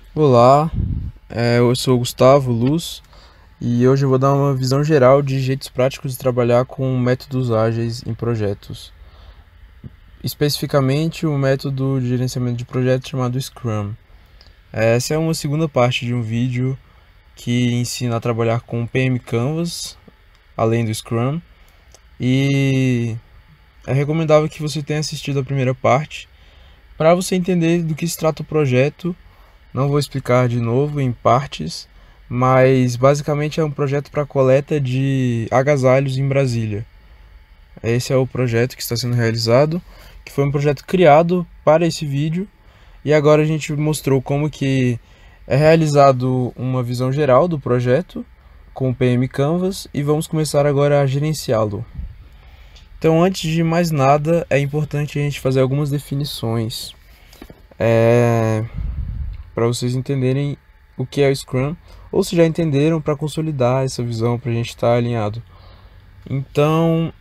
Olá, eu sou o Gustavo Luz e hoje eu vou dar uma visão geral de jeitos práticos de trabalhar com métodos ágeis em projetos. Especificamente o método de gerenciamento de projetos chamado Scrum. Essa é uma segunda parte de um vídeo que ensina a trabalhar com PM Canvas, além do Scrum, e é recomendável que você tenha assistido a primeira parte para você entender do que se trata o projeto. Não vou explicar de novo em partes, mas basicamente é um projeto para coleta de agasalhos em Brasília. Esse é o projeto que está sendo realizado, que foi um projeto criado para esse vídeo, e agora a gente mostrou como que é realizado uma visão geral do projeto com o PM Canvas e vamos começar agora a gerenciá-lo. Então, antes de mais nada, é importante a gente fazer algumas definições. Para vocês entenderem o que é o Scrum, ou se já entenderam, para consolidar essa visão, para a gente estar alinhado. Então,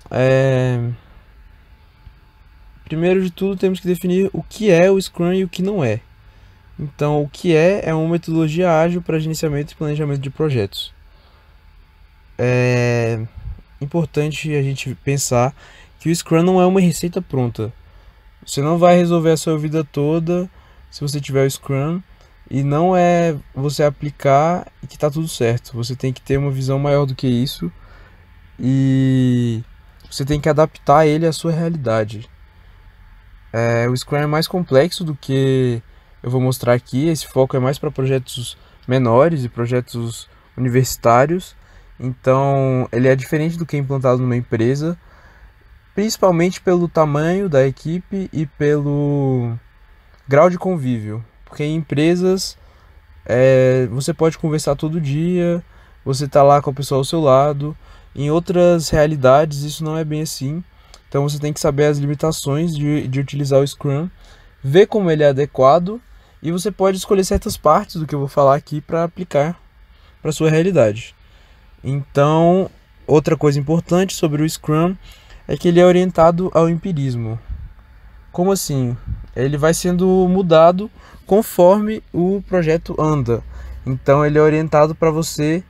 primeiro de tudo, temos que definir o que é o Scrum e o que não é. Então, o que é uma metodologia ágil para gerenciamento e planejamento de projetos. É importante a gente pensar que o Scrum não é uma receita pronta. Você não vai resolver a sua vida toda se você tiver o Scrum, e não é você aplicar e que está tudo certo. Você tem que ter uma visão maior do que isso e você tem que adaptar ele à sua realidade. O Scrum é mais complexo do que eu vou mostrar aqui. Esse foco é mais para projetos menores e projetos universitários. Então, ele é diferente do que é implantado numa empresa, principalmente pelo tamanho da equipe e pelo grau de convívio. Porque em empresas você pode conversar todo dia, você tá lá com a pessoa ao seu lado. Em outras realidades isso não é bem assim. Então você tem que saber as limitações de utilizar o Scrum, ver como ele é adequado, e você pode escolher certas partes do que eu vou falar aqui para aplicar para sua realidade. Então, outra coisa importante sobre o Scrum é que ele é orientado ao empirismo. Como assim? Ele vai sendo mudado conforme o projeto anda. Então ele é orientado para você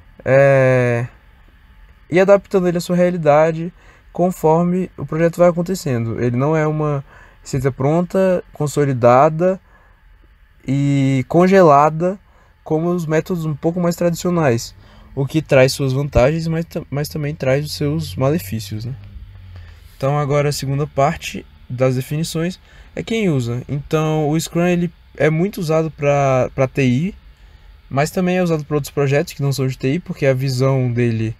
ir adaptando ele à sua realidade conforme o projeto vai acontecendo. Ele não é uma receita pronta, consolidada e congelada como os métodos um pouco mais tradicionais, o que traz suas vantagens, mas também traz os seus malefícios, né? Então agora a segunda parte das definições é quem usa. Então o Scrum ele é muito usado para TI, mas também é usado para outros projetos que não são de TI, porque a visão dele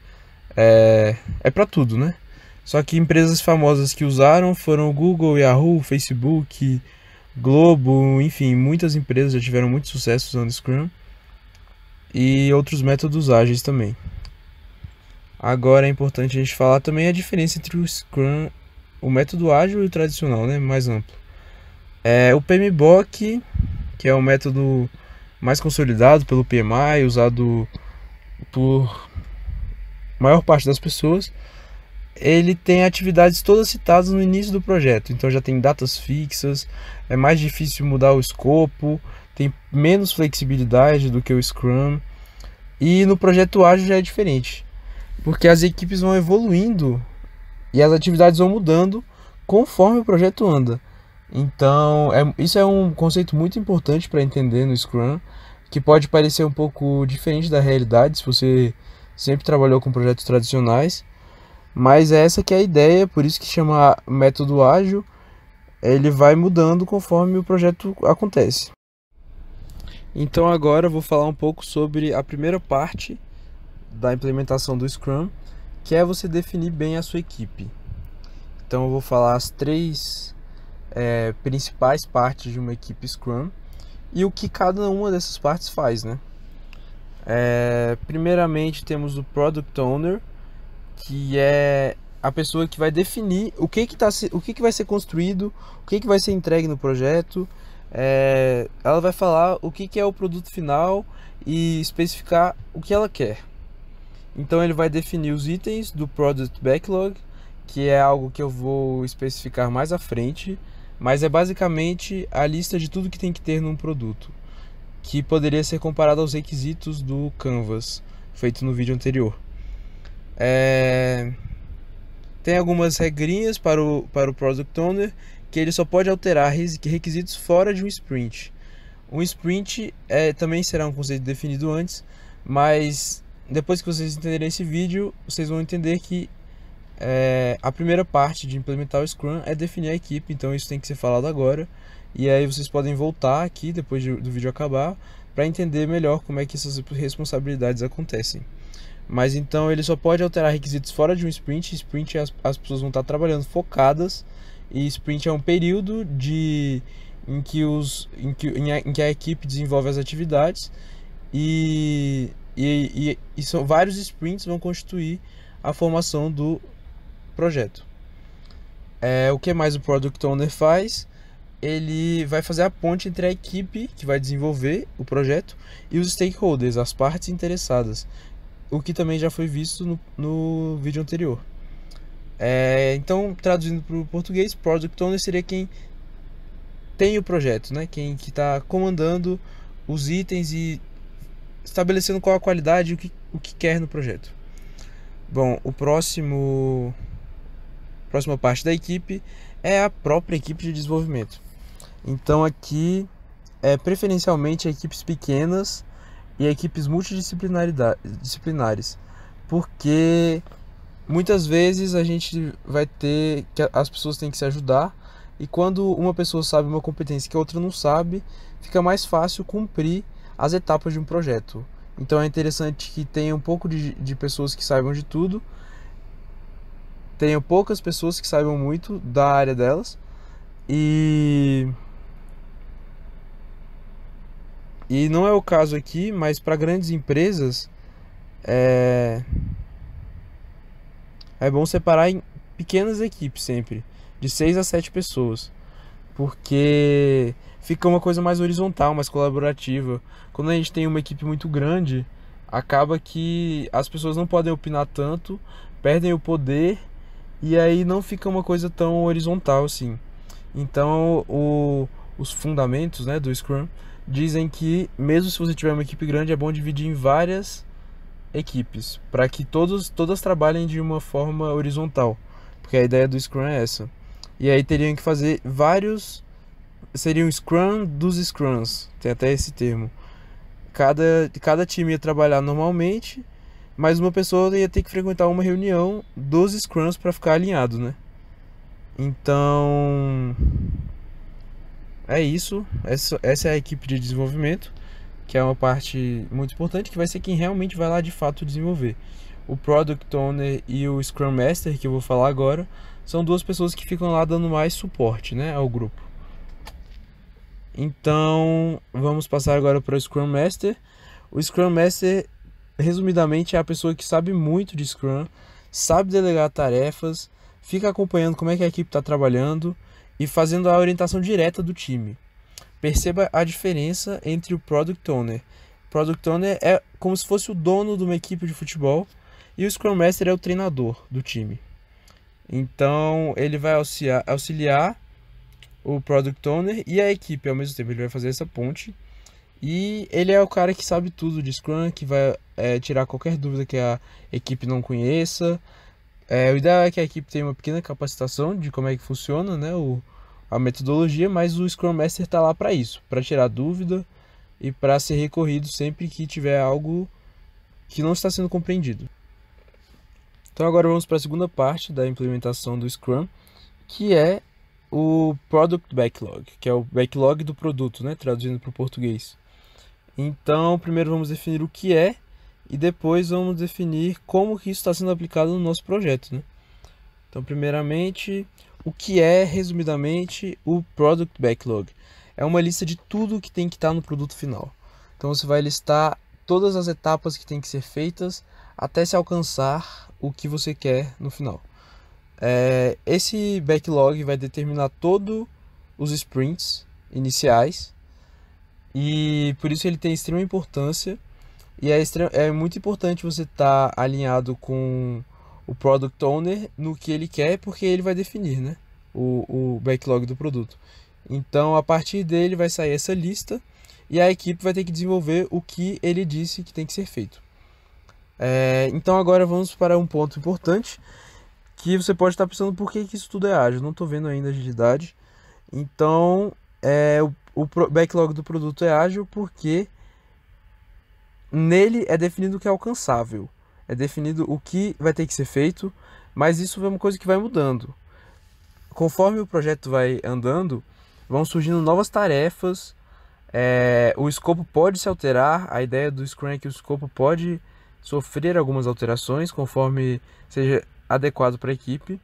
é para tudo, né? Só que empresas famosas que usaram foram o Google, Yahoo, Facebook, Globo, enfim, muitas empresas já tiveram muito sucesso usando Scrum e outros métodos ágeis também. Agora é importante a gente falar também a diferença entre o Scrum, o método ágil e o tradicional, né, mais amplo. O PMBOK, que é o método mais consolidado pelo PMI, usado por maior parte das pessoas, ele tem atividades todas citadas no início do projeto, então já tem datas fixas, é mais difícil mudar o escopo, tem menos flexibilidade do que o Scrum, e no projeto ágil já é diferente, porque as equipes vão evoluindo e as atividades vão mudando conforme o projeto anda. Então, isso é um conceito muito importante para entender no Scrum, que pode parecer um pouco diferente da realidade se você sempre trabalhou com projetos tradicionais, mas é essa que é a ideia, por isso que chama método ágil. Ele vai mudando conforme o projeto acontece. Então agora eu vou falar um pouco sobre a primeira parte da implementação do Scrum, que é você definir bem a sua equipe. Então eu vou falar as três principais partes de uma equipe Scrum e o que cada uma dessas partes faz, né? Primeiramente temos o Product Owner, que é a pessoa que vai definir o que vai ser construído, o que vai ser entregue no projeto. Ela vai falar o que é o produto final e especificar o que ela quer. Então ele vai definir os itens do Product Backlog, que é algo que eu vou especificar mais à frente, mas é basicamente a lista de tudo que tem que ter num produto, que poderia ser comparado aos requisitos do Canvas, feito no vídeo anterior. Tem algumas regrinhas para o Product Owner, que ele só pode alterar requisitos fora de um sprint. Um sprint também será um conceito definido antes, mas depois que vocês entenderem esse vídeo, vocês vão entender que a primeira parte de implementar o Scrum é definir a equipe, então isso tem que ser falado agora. E aí vocês podem voltar aqui depois do vídeo acabar para entender melhor como é que essas responsabilidades acontecem. Mas então ele só pode alterar requisitos fora de um sprint. Sprint as pessoas vão estar trabalhando focadas, e sprint é um período em que a equipe desenvolve as atividades, e são vários sprints vão constituir a formação do projeto. O que mais o Product Owner faz? Ele vai fazer a ponte entre a equipe que vai desenvolver o projeto e os stakeholders, as partes interessadas, o que também já foi visto no vídeo anterior. Então, traduzindo para o português, Product Owner seria quem tem o projeto, né? Quem que está comandando os itens e estabelecendo qual a qualidade e o que quer no projeto. Bom, próxima parte da equipe é a própria equipe de desenvolvimento. Então aqui preferencialmente equipes pequenas e equipes multidisciplinares, porque muitas vezes a gente vai ter que as pessoas têm que se ajudar, e quando uma pessoa sabe uma competência que a outra não sabe, fica mais fácil cumprir as etapas de um projeto. Então é interessante que tenha um pouco de pessoas que saibam de tudo, tenham poucas pessoas que saibam muito da área delas, e não é o caso aqui, mas para grandes empresas é bom separar em pequenas equipes sempre, de 6 a 7 pessoas, porque fica uma coisa mais horizontal, mais colaborativa. Quando a gente tem uma equipe muito grande, acaba que as pessoas não podem opinar tanto, perdem o poder, e aí não fica uma coisa tão horizontal assim. Então os fundamentos, né, do Scrum dizem que mesmo se você tiver uma equipe grande, é bom dividir em várias equipes, para que todas trabalhem de uma forma horizontal, porque a ideia do Scrum é essa. E aí teriam que fazer seria um Scrum dos Scrums, tem até esse termo. Cada time ia trabalhar normalmente, mas uma pessoa ia ter que frequentar uma reunião dos Scrums para ficar alinhado, né? Então é isso. Essa é a equipe de desenvolvimento, que é uma parte muito importante, que vai ser quem realmente vai lá de fato desenvolver. O Product Owner e o Scrum Master, que eu vou falar agora, são duas pessoas que ficam lá dando mais suporte, né, ao grupo. Então vamos passar agora para o Scrum Master. O Scrum Master, resumidamente, é a pessoa que sabe muito de Scrum, sabe delegar tarefas, fica acompanhando como é que a equipe está trabalhando e fazendo a orientação direta do time. Perceba a diferença entre o Product Owner. O Product Owner é como se fosse o dono de uma equipe de futebol, e o Scrum Master é o treinador do time. Então ele vai auxiliar o Product Owner e a equipe ao mesmo tempo. Ele vai fazer essa ponte, e ele é o cara que sabe tudo de Scrum, que vai tirar qualquer dúvida que a equipe não conheça. O ideal é que a equipe tenha uma pequena capacitação de como é que funciona, né, a metodologia, mas o Scrum Master está lá para isso, para tirar dúvida e para ser recorrido sempre que tiver algo que não está sendo compreendido. Então agora vamos para a segunda parte da implementação do Scrum, que é o Product Backlog, que é o backlog do produto, né, traduzindo para o português. Então primeiro vamos definir o que é, e depois vamos definir como que isso está sendo aplicado no nosso projeto, né? Então primeiramente, o que é, resumidamente, o Product Backlog? É uma lista de tudo que tem que estar no produto final. Então você vai listar todas as etapas que tem que ser feitas até se alcançar o que você quer no final. Esse backlog vai determinar todos os sprints iniciais, e por isso ele tem extrema importância, e é muito importante você estar alinhado com o Product Owner no que ele quer, porque ele vai definir, né, o backlog do produto. Então a partir dele vai sair essa lista, e a equipe vai ter que desenvolver o que ele disse que tem que ser feito. Então agora vamos para um ponto importante, que você pode estar pensando por que isso tudo é ágil. Não estou vendo ainda agilidade. Então o backlog do produto é ágil porque nele é definido o que é alcançável, é definido o que vai ter que ser feito, mas isso é uma coisa que vai mudando. Conforme o projeto vai andando, vão surgindo novas tarefas, o escopo pode se alterar. A ideia do Scrum é que o escopo pode sofrer algumas alterações conforme seja adequado para a equipe.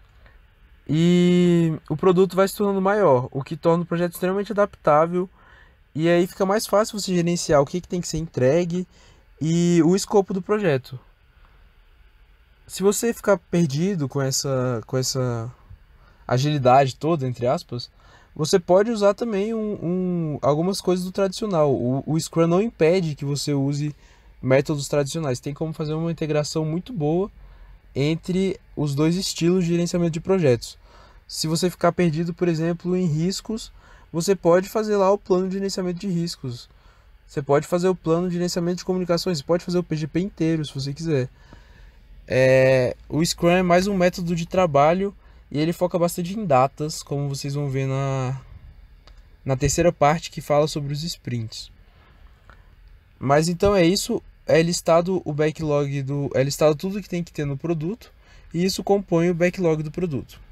E o produto vai se tornando maior, o que torna o projeto extremamente adaptável. E aí fica mais fácil você gerenciar o que tem que ser entregue e o escopo do projeto. Se você ficar perdido com essa agilidade toda, entre aspas, você pode usar também algumas coisas do tradicional. O Scrum não impede que você use métodos tradicionais. Tem como fazer uma integração muito boa entre os dois estilos de gerenciamento de projetos. Se você ficar perdido, por exemplo, em riscos, você pode fazer lá o plano de gerenciamento de riscos. Você pode fazer o plano de gerenciamento de comunicações. Você pode fazer o PGP inteiro, se você quiser. O Scrum é mais um método de trabalho e ele foca bastante em datas, como vocês vão ver na terceira parte, que fala sobre os sprints. Mas então é isso. É listado o backlog é listado tudo que tem que ter no produto, e isso compõe o backlog do produto.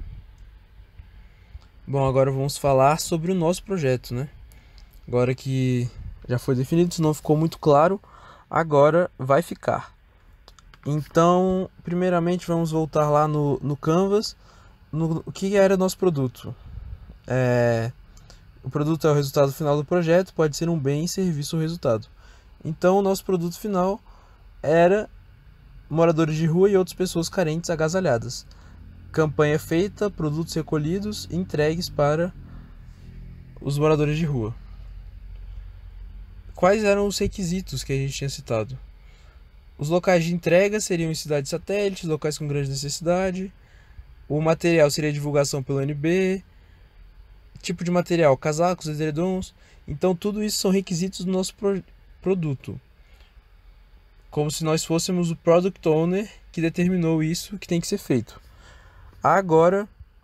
Bom, agora vamos falar sobre o nosso projeto, né? Agora que já foi definido, se não ficou muito claro, agora vai ficar. Então, primeiramente vamos voltar lá no Canvas, o que era nosso produto. O produto é o resultado final do projeto, pode ser um bem, serviço ou resultado. Então, o nosso produto final era moradores de rua e outras pessoas carentes agasalhadas. Campanha feita, produtos recolhidos e entregues para os moradores de rua. Quais eram os requisitos que a gente tinha citado? Os locais de entrega seriam em cidades satélites, locais com grande necessidade. O material seria divulgação pelo NB. Tipo de material, casacos, edredons. Então tudo isso são requisitos do nosso produto. Como se nós fôssemos o Product Owner que determinou isso que tem que ser feito. Agora,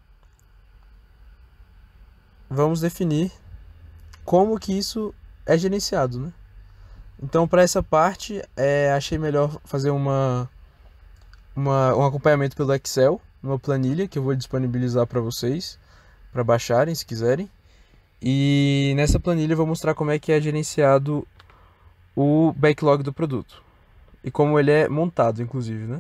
vamos definir como que isso é gerenciado, né? Então, para essa parte, achei melhor fazer um acompanhamento pelo Excel, uma planilha que eu vou disponibilizar para vocês, para baixarem se quiserem. E nessa planilha eu vou mostrar como é que é gerenciado o backlog do produto e como ele é montado, inclusive, né?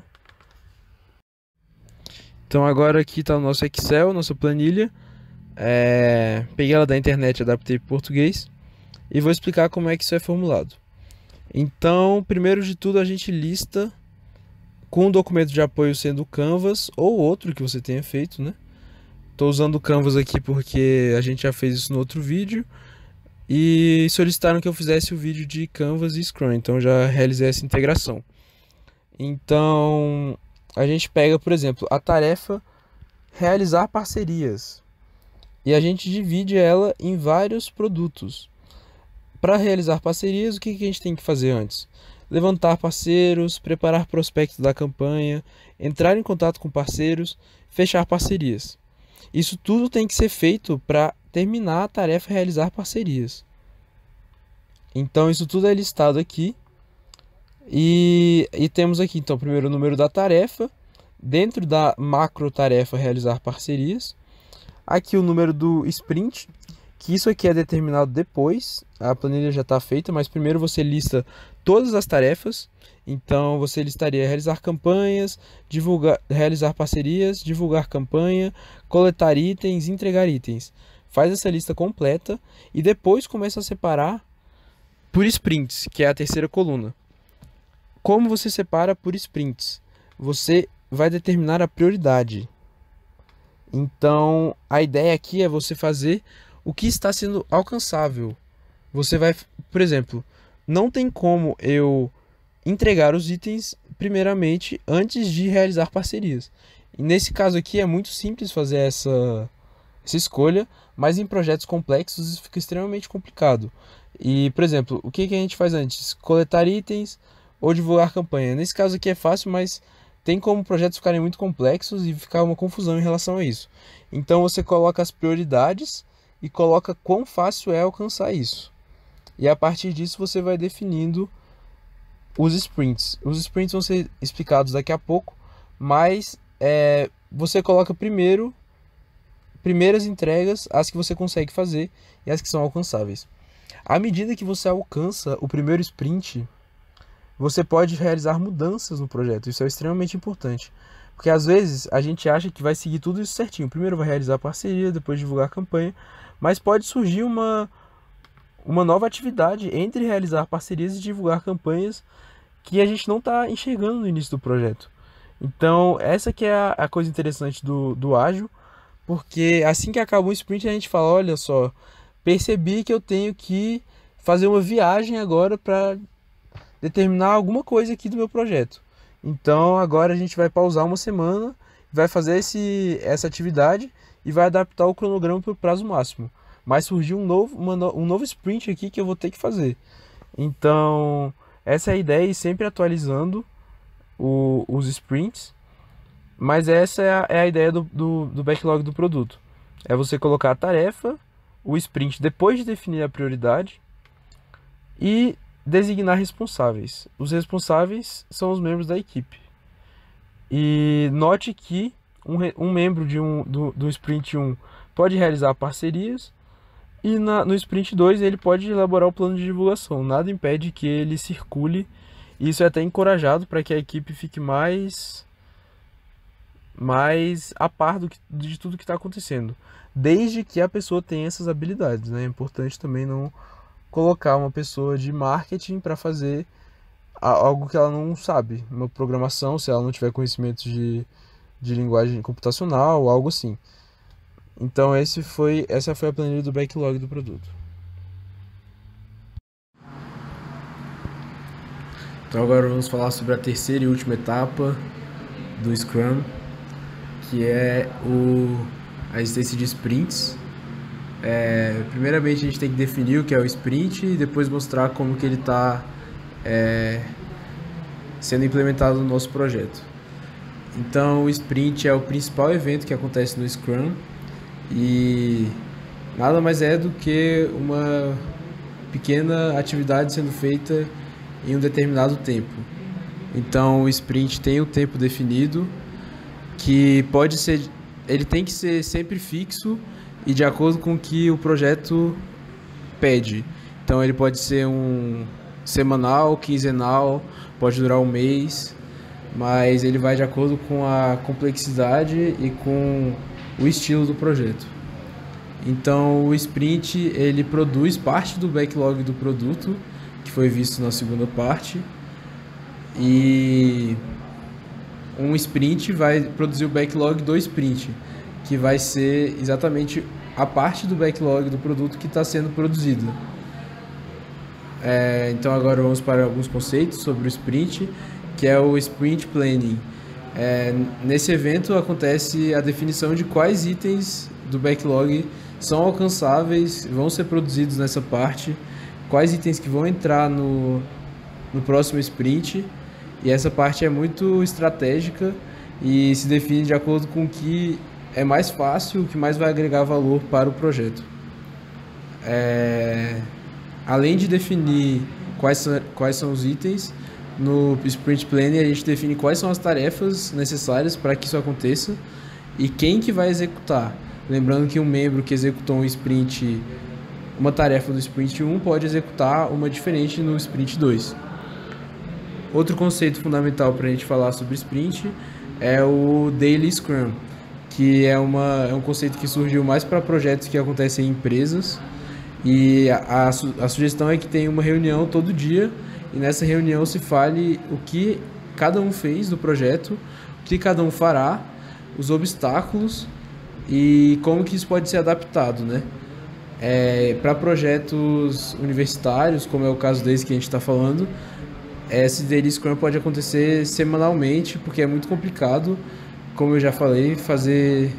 Então agora aqui está o nosso Excel, nossa planilha. Peguei ela da internet, adaptei para português e vou explicar como é que isso é formulado. Então, primeiro de tudo, a gente lista com um documento de apoio sendo o Canvas ou outro que você tenha feito, né? Estou usando o Canvas aqui porque a gente já fez isso no outro vídeo e solicitaram que eu fizesse o vídeo de Canvas e Scrum, então já realizei essa integração. Então, a gente pega, por exemplo, a tarefa realizar parcerias e a gente divide ela em vários produtos. Para realizar parcerias, o que a gente tem que fazer antes? Levantar parceiros, preparar prospectos da campanha, entrar em contato com parceiros, fechar parcerias. Isso tudo tem que ser feito para terminar a tarefa realizar parcerias. Então isso tudo é listado aqui. E temos aqui então primeiro o número da tarefa, dentro da macro tarefa realizar parcerias. Aqui o número do sprint, que isso aqui é determinado depois, a planilha já está feita, mas primeiro você lista todas as tarefas. Então você listaria realizar campanhas, realizar parcerias, divulgar campanha, coletar itens, entregar itens. Faz essa lista completa e depois começa a separar por sprints, que é a terceira coluna. Como você separa por sprints? Você vai determinar a prioridade. Então a ideia aqui é você fazer o que está sendo alcançável. Você vai, por exemplo, não tem como eu entregar os itens primeiramente antes de realizar parcerias. E nesse caso aqui é muito simples fazer essa escolha, mas em projetos complexos isso fica extremamente complicado. E, por exemplo, o que a gente faz antes? Coletar itens ou divulgar campanha. Nesse caso aqui é fácil, mas tem como projetos ficarem muito complexos e ficar uma confusão em relação a isso. Então você coloca as prioridades e coloca quão fácil é alcançar isso. E a partir disso você vai definindo os sprints. Os sprints vão ser explicados daqui a pouco, mas você coloca primeiras entregas, as que você consegue fazer e as que são alcançáveis. À medida que você alcança o primeiro sprint, você pode realizar mudanças no projeto. Isso é extremamente importante. Porque às vezes a gente acha que vai seguir tudo isso certinho. Primeiro vai realizar a parceria, depois divulgar a campanha. Mas pode surgir uma nova atividade entre realizar parcerias e divulgar campanhas que a gente não está enxergando no início do projeto. Então essa que é a coisa interessante do ágil. Porque assim que acaba um sprint a gente fala, olha só, percebi que eu tenho que fazer uma viagem agora para determinar alguma coisa aqui do meu projeto. Então agora a gente vai pausar uma semana, vai fazer essa atividade e vai adaptar o cronograma para o prazo máximo. Mas surgiu um novo sprint aqui que eu vou ter que fazer. Então essa é a ideia, e sempre atualizando os sprints. Mas essa é a ideia do backlog do produto. É você colocar a tarefa, o sprint depois de definir a prioridade e designar responsáveis. Os responsáveis são os membros da equipe. E note que um membro do sprint 1 pode realizar parcerias e no sprint 2 ele pode elaborar o plano de divulgação. Nada impede que ele circule. Isso é até encorajado para que a equipe fique mais a par de tudo que está acontecendo, desde que a pessoa tenha essas habilidades, né? É importante também não colocar uma pessoa de marketing para fazer algo que ela não sabe, uma programação, se ela não tiver conhecimentos de linguagem computacional ou algo assim. Então essa foi a planilha do backlog do produto. Então agora vamos falar sobre a terceira e última etapa do Scrum, que é a existência de sprints. Primeiramente a gente tem que definir o que é o sprint e depois mostrar como que ele está sendo implementado no nosso projeto. Então o sprint é o principal evento que acontece no Scrum e nada mais é do que uma pequena atividade sendo feita em um determinado tempo. Então o sprint tem um tempo definido, que pode ser, ele tem que ser sempre fixo e de acordo com o que o projeto pede. Então ele pode ser um semanal, quinzenal, pode durar um mês, mas ele vai de acordo com a complexidade e com o estilo do projeto. Então o sprint ele produz parte do backlog do produto, que foi visto na segunda parte, e um sprint vai produzir o backlog do sprint, que vai ser exatamente a parte do backlog do produto que está sendo produzida. Então agora vamos para alguns conceitos sobre o sprint, que é o sprint planning. Nesse evento acontece a definição de quais itens do backlog são alcançáveis, vão ser produzidos nessa parte, quais itens que vão entrar no próximo sprint. E essa parte é muito estratégica e se define de acordo com o que é mais fácil, o que mais vai agregar valor para o projeto. Além de definir quais são os itens, no Sprint Planning a gente define quais são as tarefas necessárias para que isso aconteça e quem que vai executar. Lembrando que um membro que executou uma tarefa do Sprint 1 pode executar uma diferente no Sprint 2. Outro conceito fundamental para a gente falar sobre Sprint é o Daily Scrum, que é um conceito que surgiu mais para projetos que acontecem em empresas. E a sugestão é que tenha uma reunião todo dia e nessa reunião se fale o que cada um fez do projeto, o que cada um fará, os obstáculos e como que isso pode ser adaptado, né? Para projetos universitários, como é o caso desse que a gente está falando, esse Daily Scrum pode acontecer semanalmente, porque é muito complicado, como eu já falei, fazer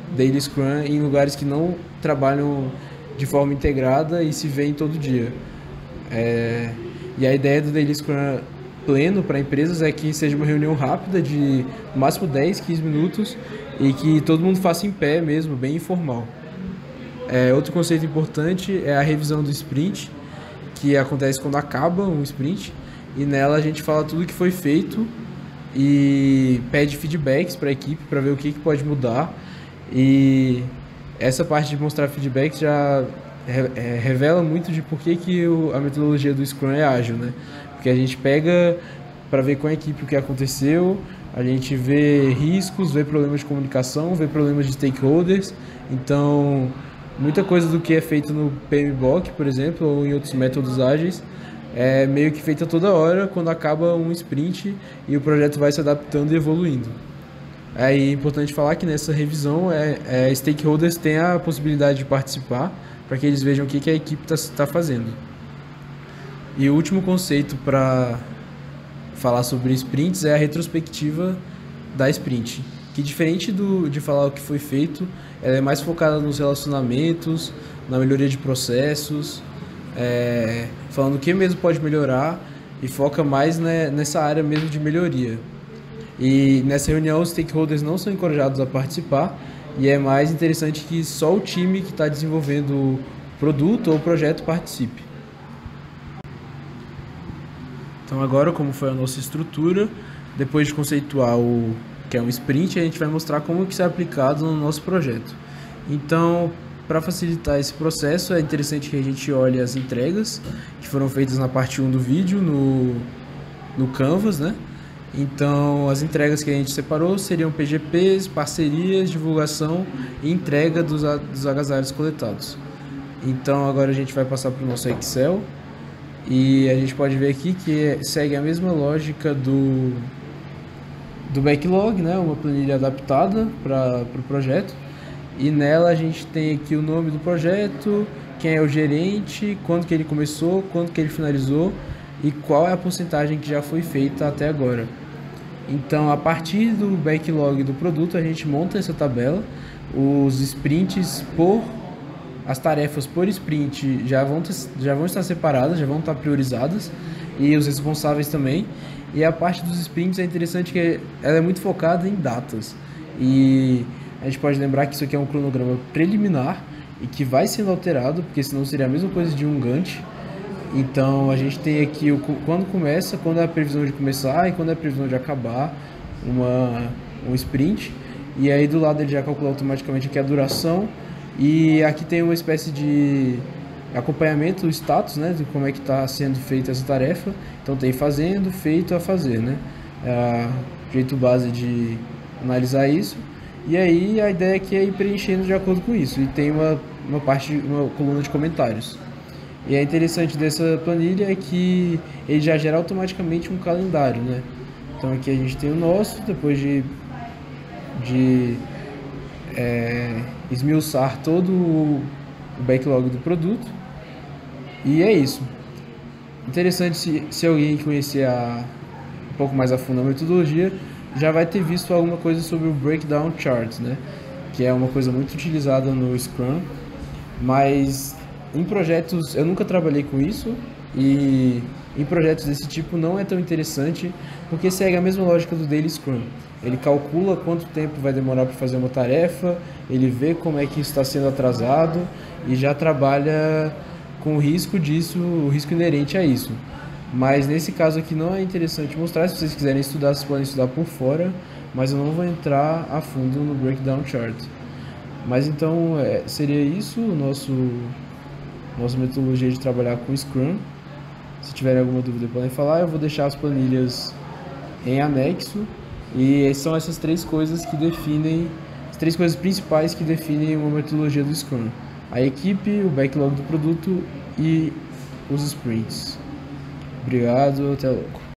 Daily Scrum em lugares que não trabalham de forma integrada e se veem todo dia. E a ideia do Daily Scrum pleno para empresas é que seja uma reunião rápida de no máximo 10, 15 minutos e que todo mundo faça em pé mesmo, bem informal. Outro conceito importante é a revisão do sprint, que acontece quando acaba um sprint, e nela a gente fala tudo o que foi feito e pede feedbacks para a equipe para ver o que pode mudar. E essa parte de mostrar feedbacks já revela muito de por que a metodologia do Scrum é ágil, né? Porque a gente pega para ver com a equipe o que aconteceu, a gente vê riscos, vê problemas de comunicação, vê problemas de stakeholders. Então, muita coisa do que é feito no PMBOK, por exemplo, ou em outros métodos ágeis, é meio que feita toda hora quando acaba um sprint e o projeto vai se adaptando e evoluindo. É importante falar que nessa revisão stakeholders têm a possibilidade de participar para que eles vejam o que a equipe está fazendo. E o último conceito para falar sobre sprints é a retrospectiva da sprint, que diferente de falar o que foi feito, ela é mais focada nos relacionamentos, na melhoria de processos, falando o que mesmo pode melhorar e foca mais nessa área mesmo de melhoria. E nessa reunião os stakeholders não são encorajados a participar e é mais interessante que só o time que está desenvolvendo o produto ou o projeto participe. Então agora, como foi a nossa estrutura, depois de conceituar o que é um sprint, a gente vai mostrar como que isso é aplicado no nosso projeto. Então, para facilitar esse processo, é interessante que a gente olhe as entregas que foram feitas na parte 1 do vídeo, no Canvas, né? Então, as entregas que a gente separou seriam PGPs, parcerias, divulgação e entrega dos agasalhos coletados. Então, agora a gente vai passar para o nosso Excel e a gente pode ver aqui que segue a mesma lógica do backlog, né? Uma planilha adaptada para o projeto. E nela a gente tem aqui o nome do projeto, quem é o gerente, quando que ele começou, quando que ele finalizou e qual é a porcentagem que já foi feita até agora. Então, a partir do backlog do produto, a gente monta essa tabela. Os sprints as tarefas por sprint já vão estar separadas, já vão estar priorizadas, e os responsáveis também. E a parte dos sprints é interessante que ela é muito focada em datas. E a gente pode lembrar que isso aqui é um cronograma preliminar e que vai sendo alterado, porque senão seria a mesma coisa de um Gantt. Então a gente tem aqui quando começa, quando é a previsão de começar e quando é a previsão de acabar um sprint. E aí do lado ele já calcula automaticamente aqui a duração. E aqui tem uma espécie de acompanhamento, o status, né, de como é que está sendo feita essa tarefa. Então tem fazendo, feito, a fazer, né? É o jeito base de analisar isso. E aí a ideia aqui é ir preenchendo de acordo com isso. E tem uma coluna de comentários. E é interessante dessa planilha é que ele já gera automaticamente um calendário, né? Então aqui a gente tem o nosso, depois de esmiuçar todo o backlog do produto. E é isso. Interessante se alguém conhecer um pouco mais a fundo a metodologia, já vai ter visto alguma coisa sobre o Breakdown Chart, né? Que é uma coisa muito utilizada no Scrum, mas em projetos eu nunca trabalhei com isso e em projetos desse tipo não é tão interessante porque segue a mesma lógica do Daily Scrum. Ele calcula quanto tempo vai demorar para fazer uma tarefa, ele vê como é que isso está sendo atrasado e já trabalha com o risco disso, o risco inerente a isso. Mas nesse caso aqui não é interessante mostrar. Se vocês quiserem estudar, vocês podem estudar por fora, mas eu não vou entrar a fundo no Breakdown Chart. Mas então seria isso nossa metodologia de trabalhar com Scrum. Se tiverem alguma dúvida podem falar, eu vou deixar as planilhas em anexo. E são essas três coisas que definem, as três coisas principais que definem uma metodologia do Scrum: a equipe, o backlog do produto e os sprints. Obrigado, até logo.